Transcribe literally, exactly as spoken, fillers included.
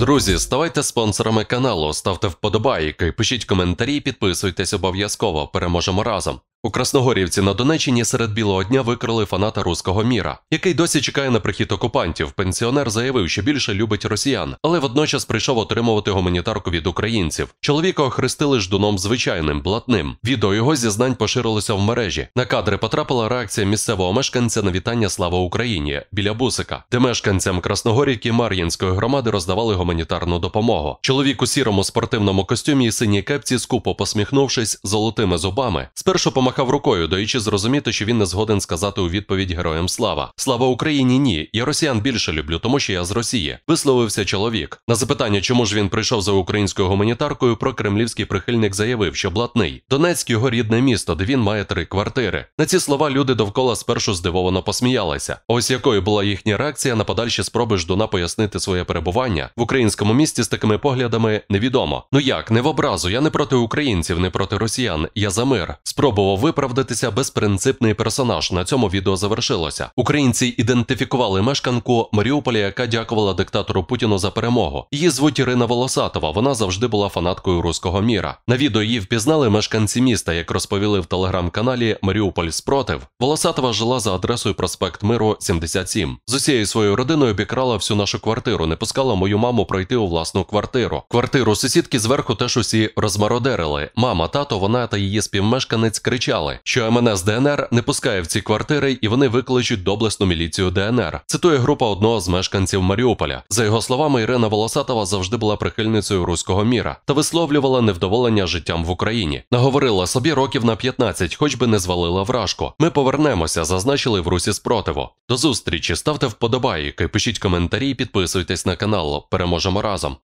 Друзі, ставайте спонсорами каналу, ставте вподобайки, пишіть коментарі, підписуйтесь обов'язково, переможемо разом. У Красногорівці на Донеччині серед білого дня викрили фаната руського міра, який досі чекає на прихід окупантів. Пенсіонер заявив, що більше любить росіян, але водночас прийшов отримувати гуманітарку від українців. Чоловіка охрестили ждуном звичайним, блатним. Відео його зізнань поширилося в мережі. На кадри потрапила реакція місцевого мешканця на вітання «Слава Україні» біля бусика, де мешканцям Красногорівки Мар'їнської громади роздавали гуманітарну допомогу. Чоловік у сірому спортивному костюмі і синій кепці, скупо посміхнувшись золотими зубами, спершу помагав Махав рукою, даючи зрозуміти, що він не згоден сказати у відповідь героям слава. «Слава Україні, ні. Я росіян більше люблю, тому що я з Росії», – висловився чоловік. На запитання, чому ж він прийшов за українською гуманітаркою, прокремлівський прихильник заявив, що блатний. Донецьк – його рідне місто, де він має три квартири. На ці слова люди довкола спершу здивовано посміялися. Ось якою була їхня реакція на подальші спроби ждуна пояснити своє перебування в українському місті з такими поглядами, невідомо. Ну як, не в образу, я не проти українців, не проти росіян, я за мир. Спробував виправдатися безпринципний персонаж. На цьому відео завершилося. Українці ідентифікували мешканку Маріуполя, яка дякувала диктатору Путіну за перемогу. Її звуть Ірина Волосатова, вона завжди була фанаткою руського міра. На відео її впізнали мешканці міста, як розповіли в телеграм-каналі «Маріуполь Спротив». Волосатова жила за адресою проспект Миру, сімдесят сім. З усією своєю родиною обікрала всю нашу квартиру, не пускала мою маму пройти у власну квартиру. Квартиру сусідки зверху теж усі розмародерили. Мама, тато, вона та її співмешканець кричали, що ем ен ес де ен ер не пускає в ці квартири і вони викличуть доблесну міліцію де ен ер, цитує група одного з мешканців Маріуполя. За його словами, Ірина Волосатова завжди була прихильницею руського міра та висловлювала невдоволення життям в Україні. Наговорила собі років на п'ятнадцять, хоч би не звалила вражку. Ми повернемося, зазначили в Русі Спротиву. До зустрічі, ставте вподобайки, пишіть коментарі і підписуйтесь на канал. Переможемо разом.